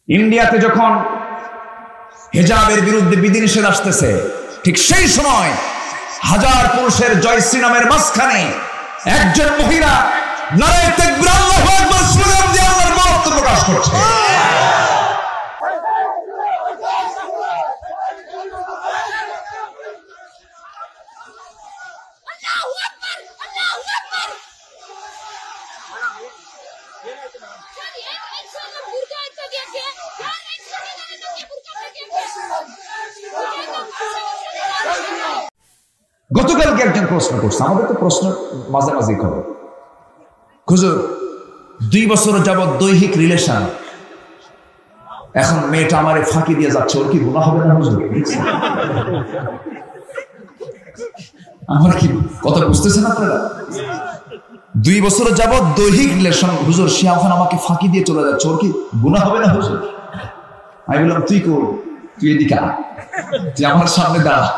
ইন্ডিয়াতে যখন হিজাবের বিরুদ্ধে বিধিনিষেধ আসতেছে, ঠিক সেই সময় হাজার পুরুষের জয়শ্রী নামের মাঝখানে একজন মহিলা নারায়ে তাকবীর আল্লাহু আকবার স্লোগান দিয়ে আল্লাহর মহত্ব প্রকাশ করছে। গতকালকে একজন প্রশ্ন করছে, আমাদের তো প্রশ্ন মাঝে মাঝে করে, হুজুর 2 বছর যাবৎ দৈহিক রিলেশন, এখন মেয়েটা আমারে ফাঁকি দিয়ে যাচ্ছে, ওর কি গুনাহ হবে না হুজুর? আমার কি কথা বুঝতেছেন আপনারা? 2 বছর যাবৎ দৈহিক রিলেশন, হুজুর সে এখন আমাকে ফাঁকি দিয়ে চলে যাচ্ছে, ওর কি গুনাহ হবে না হুজুর? আমি বললাম তুই কর, তুই এদিকে আয়, তুই আমার সামনে দাঁড়া।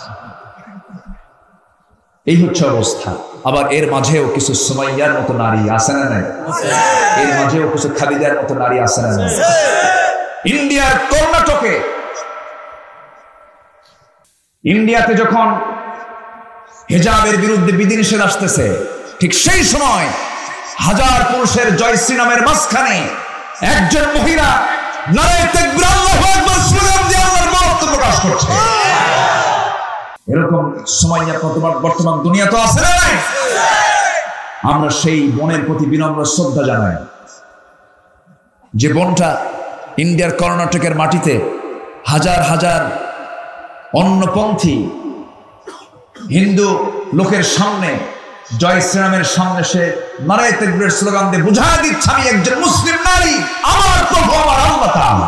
এই হচ্ছে অবস্থা। আবার এর মাঝেও কিছু সুমাইয়ার মতো নারী আছে না নাই? এর মাঝেও কিছু খাদিজার মতো নারী আছে না নাই? ইন্ডিয়ার কর্ণাটকে, ইন্ডিয়াতে যখন হিজাবের বিরুদ্ধে বিধিনিষেধ আসতেছে, ঠিক সেই সময় হাজার পুরুষের জয়শ্রী নামের মাঝখানে একজন মহিলা নারায়ে তাকবীর আল্লাহু আকবার স্লোগান দিয়ে আল্লাহর মহত্ব প্রকাশ করছে। এরকম সুমাইয়া বর্তমান দুনিয়া তো আছে না নাই? আমরা সেই বোনের প্রতি বিনম্র শ্রদ্ধা জানাই, যে বোনটা ইন্ডিয়ার কর্ণাটকের মাটিতে হাজার হাজার অন্যপন্থী হিন্দু লোকের সামনে, জয় শ্রীরামের সামনে সে নারায়ে তাকবীরের স্লোগান দিয়ে বুঝায় দিচ্ছে আমি একজন মুসলিম নারী, আমার প্রভু আমার আল্লাহ তাআলা।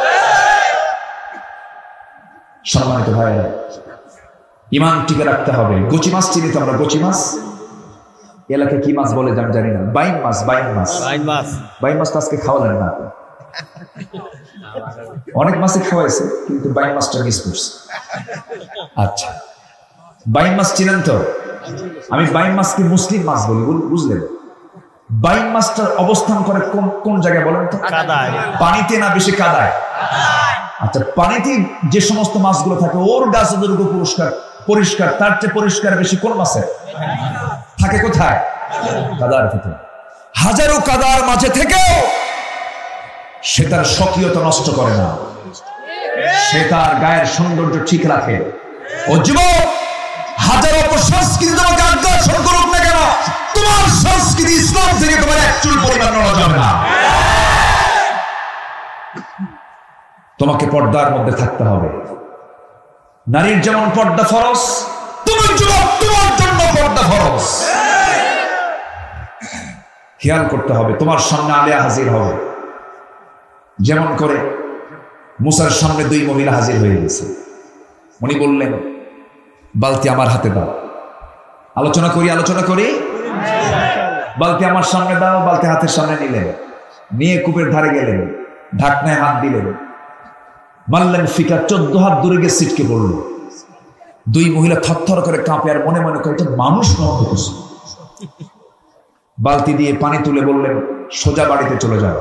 সম্মানিত ভাইরা, ইমান টিকে রাখতে হবে। গুচি মাছ চিনি তো আমরা, গুচি মাছ এলাকায় কি মাছ বলে আমি জানি না, বাইন মাছ, বাইন মাছ, বাইন মাছ তো আজকে খাওয়ালেন না। অনেক মাছে খাওয়াইছে, কিন্তু বাইন মাছটা মিস করছে। আচ্ছা, বাইন মাছ চিনেন তো? আমি বাইন মাছকে মুসলিম মাছ বলি, বুঝলেন? বাইন মাছটার অবস্থান করে কোন জায়গায় বলেন তো? পানিতে না বেশি কাদায়? আচ্ছা, পানিতে যে সমস্ত মাছগুলো থাকে ওর গাছ পরিষ্কার, তার চেয়ে পরিষ্কার বেশি কোন মাছে থাকে? কোথায়? কাদার ভিতরে। হাজারো কাদার মাঝে থেকেও সে তার স্বকীয়তা নষ্ট করে না, সে তার গায়ের সৌন্দর্য ঠিক রাখে। ও যুবক, হাজারো অপসংস্কৃতি তোমাকে আগ্রাসন করুক না কেন, তোমার সংস্কৃতি ইসলাম থেকে তোমার এক চুল পরিমাণ নড়া যাবে না। তোমাকে পর্দার মধ্যে থাকতে হবে। নারীর যেমন পর্দা ফরজ, তুমি যুবক তোমার জন্য পর্দা ফরজ। খেয়াল করতে হবে, তোমার সামনে আলেয়া হাজির হবে, যেমন করে মুসার সামনে 2 মহিলা হাজির হয়ে গেছে। উনি বললেন বালতি আমার হাতে দাও, আলোচনা করি, বালতি আমার সামনে দাও। বালতি হাতের সামনে নিলেন, নিয়ে কূপের ধারে গেলেন, ঢাকনায় হাত দিলেন, মারলেন ফিকা, 14 হাত দূরে গিয়ে ছিটকে পড়ল। 2 মহিলা থরথর করে কাঁপে আর মনে মনে করে এটা মানুষ মনে করছে। বালতি দিয়ে পানি তুলে বললেন সোজা বাড়িতে চলে যাও।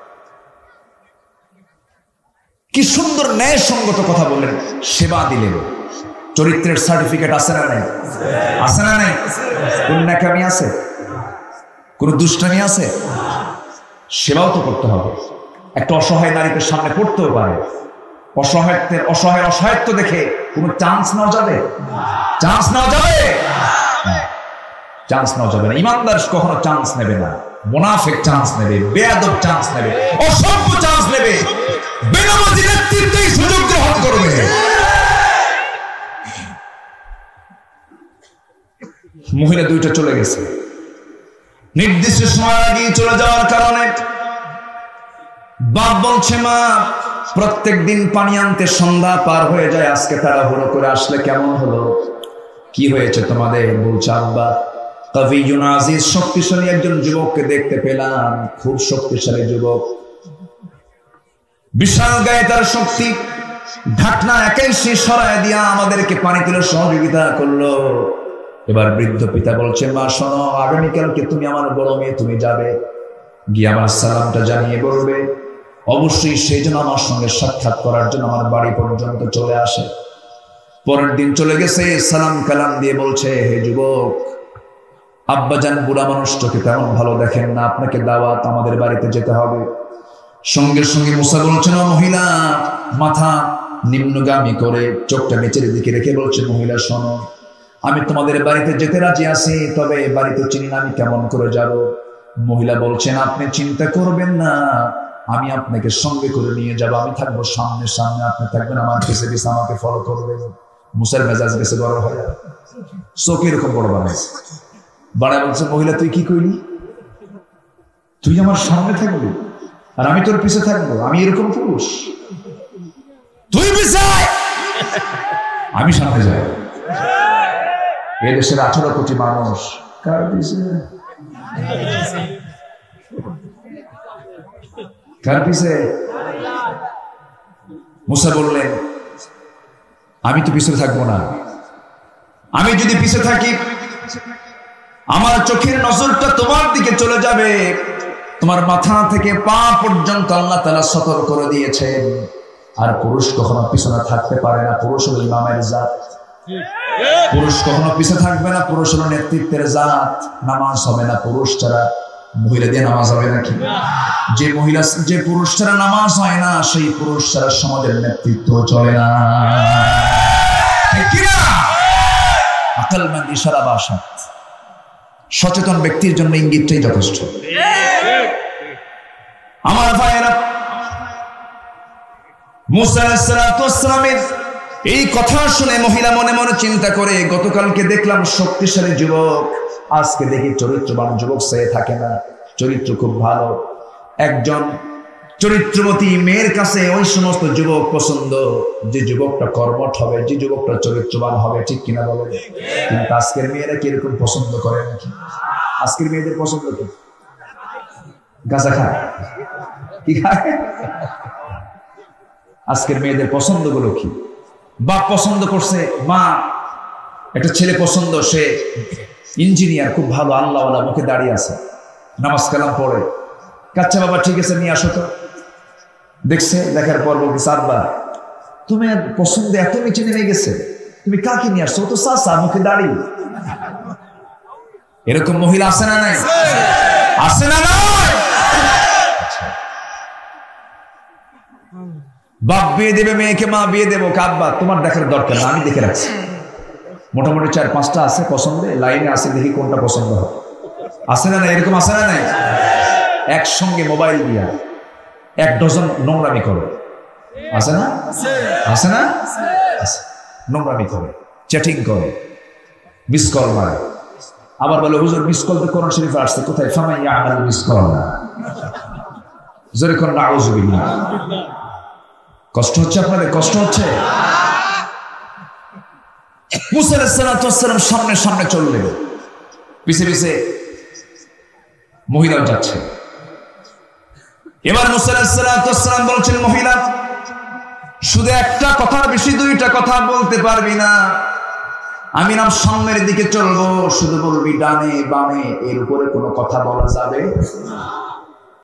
কি সুন্দর ন্যায়সঙ্গত কথা বললেন, সেবা দিলেন। চরিত্রের সার্টিফিকেট আছে না নাই? আছে না নাই? কোন ন্যাকামি আছে? কোন দুষ্টামি আছে? সেবাও তো করতে হবে। একটা অসহায় নারীকে সামনে পড়তেও পারে, অসহায়ত্ব দেখে কোন চান্স নেওয়া যাবে? চান্স নেওয়া যাবে না। ইমানদার কখনো চান্স নেবে না, মুনাফিক চান্স নেবে, বেয়াদব চান্স নেবে, অসভ্য চান্স নেবে, বেনামাজি নেতৃত্বেই সুযোগ গ্রহণ করবে। মহিলা 2টা চলে গেছে, নির্দিষ্ট সময় আগেই চলে যাওয়ার কারণে বাপ বলছে মা প্রত্যেক দিন পানি আনতে সন্ধ্যা পার হয়ে যায়, আজকে তাড়াহুড়ো করে আসলে কেমন হলো? কি হয়েছে তোমাদের? বলছে আব্বা কাভিয়ুন আজিজ, শক্তিশালী একজন যুবককে দেখতে পেলাম, খুব শক্তিশালী যুবক, বিশাল গায়ে তার শক্তি, ঢাকনা একাই সে সরায় দিয়া আমাদেরকে পানি তুলে সহযোগিতা করলো। এবার বৃদ্ধ পিতা বলছেন মা শোনো, আগামীকালকে তুমি আমার বড় মেয়ে, তুমি যাবে, গিয়ে আমার সালামটা জানিয়ে বলবে অবশ্যই সেই জন্য আমার সঙ্গে সাক্ষাৎ করার জন্য আমার বাড়ি পর্যন্ত চলে আসে। পরের দিন চলে গেছে, সালাম কালাম দিয়ে বলছে, হে যুবক, আব্বাজান বুড়া মানুষটাকে তেমন ভালো দেখেন না, আপনাকে দাওয়াত, আমাদের বাড়িতে যেতে হবে। সঙ্গে সঙ্গে মুসা বলছেন, মহিলা মাথা নিম্নগামী করে চোখটা নিচের দিকে রেখে বলছে, মহিলা শোনো, আমি তোমাদের বাড়িতে যেতে রাজি আছি, তবে বাড়িতে চিনি না, আমি কেমন করে যাব? মহিলা বলছেন, আপনি চিন্তা করবেন না, আমি আপনাকে সঙ্গে করে নিয়ে যাব, আমি থাকবো সামনে সামনে, আপনি থাকবেন আমার পিছে পিছে, আমাকে ফলো করবেন। মুসার মেজাজ গেছে বড় হয়ে, চোখ এরকম বড় বানাইছে, বাড়ায় বলছে, মহিলা তুই কি করলি? তুই আমার সামনে থাকবি আর আমি তোর পিছে থাকবো? আমি এরকম পুরুষ? তুই পিছে আয়, আমি সামনে যাই। এদেশের 18 কোটি মানুষ কার পিছে? কার পিছে? মুসা বললেন, আমি তো পিছে থাকবো না, আমি যদি পিছে থাকি আমার চোখের নজরটা তোমার দিকে চলে যাবে, তোমার মাথা থেকে পা পর্যন্ত আল্লাহ তাআলা সতর্ক করে দিয়েছেন। আর পুরুষ কখনো পিছনে থাকতে পারে না, পুরুষ হলো ইমামের জাত, পুরুষ কখনো পিছে থাকবে না, পুরুষ হলো নেতৃত্বের জাত। নামাজ হবে না পুরুষ ছাড়া, মহিলা দিয়ে নামাজ হবে নাকি? যে পুরুষ ছাড়া নামাজ হয় না, সেই পুরুষ ছাড়া সমাজের নেতৃত্ব চলে না। আকলমন্দ ইশারা ভাষা, সচেতন ব্যক্তির জন্য ইঙ্গিতটাই যথেষ্ট। আমার ভাইয়েরা, মুসা আলাইহিস সালামের এই কথা শুনে মহিলা মনে মনে চিন্তা করে, গতকালকে দেখলাম শক্তিশালী যুবক, আজকে দেখি চরিত্রবান যুবক সে থাকে না, চরিত্র খুব ভালো। একজন চরিত্রবতী মেয়ের কাছে ওই সমস্ত যুবক পছন্দ, যে যুবকটা কর্মঠ হবে, যে যুবকটা চরিত্রবান হবে, ঠিক কিনা বলে? কিন্তু আজকের মেয়েরা কি এরকম পছন্দ করে নাকি? আজকের মেয়েদের পছন্দ কি? গাঁজা খায়? কি খায়? আজকের মেয়েদের পছন্দ গুলো কি? বাপ পছন্দ করছে, মা একটা ছেলে পছন্দ, সে ইঞ্জিনিয়ার, খুব ভালো, আল্লাহওয়ালা, মুখে দাঁড়িয়ে আছে, নামাজ কালাম পড়ে। কাচ্চা বাবা ঠিক আছে, নিয়ে আসো তো। দেখছে, দেখার পর বলছে, আব্বা তুমি পছন্দ এত নিচে নেমে গেছে, তুমি কাকে নিয়ে আসছো? তো চাচা, মুখে দাঁড়িয়ে। এরকম মহিলা আছে না নাই? আছে না নাই? বাপ বিয়ে দেবে মেয়েকে, মা বিয়ে দেবো, আব্বা তোমার দেখার দরকার না, আমি দেখে রাখছি। মোটামুটি 4-5টা আছে পছন্দে, লাইনে আছে, দেখি কোনটা পছন্দ হয়। আছে না নাই? এরকম আছে না নাই? একসঙ্গে মোবাইল দিয়া 1 ডজন নোংরামি করে, আছে না? আছে না? নোংরামি করে, চ্যাটিং করে, মিস কল মারে। আবার বলে, হুজুর মিস কল তো কোরআন শরীফে আসছে, কোথায়? ফামান ইয়ামাল মিস কল না, জোরে কোন নাউযুবিল্লাহ। কষ্ট হচ্ছে আপনাদের? কষ্ট হচ্ছে? মুসা আলাইহিস সালাম সামনে সামনে চললেন, পিছে পিছে মহিলাও যাচ্ছে। এবার মুসা আলাইহিস সালাম বলছেন, মহিলা শুধু একটা কথা, বেশি 2টা কথা বলতে পারবি না, আমি নাম সামনের দিকে চলবো, শুধু বলবি ডানে বামে, এর উপরে কোনো কথা বলা যাবে না।